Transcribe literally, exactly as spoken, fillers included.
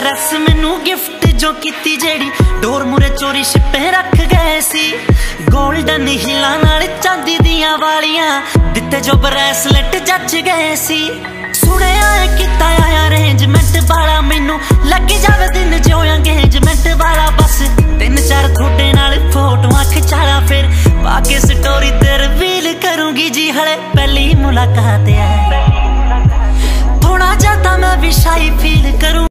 Dress मैनू gift जो कीती जेड़ी डोर मुरे चोरी छिपे रख गए सी। गोल्डन हिलां नाल चांदी दियां वालियां दिते जो ब्रेसलेट जच गए सी। सुनिया किता आया अरेंजमेंट वाला मैनू लग जावे दिन जो एंगेजमेंट वाला। बस तीन चार थोड़े नाल फोटोआं खिचाला फिर बाकी स्टोरी ते रिवील करूंगी जी। हले पहली मुलाकात है थोड़ा ज्यादा मैं भी शाई फील करूं।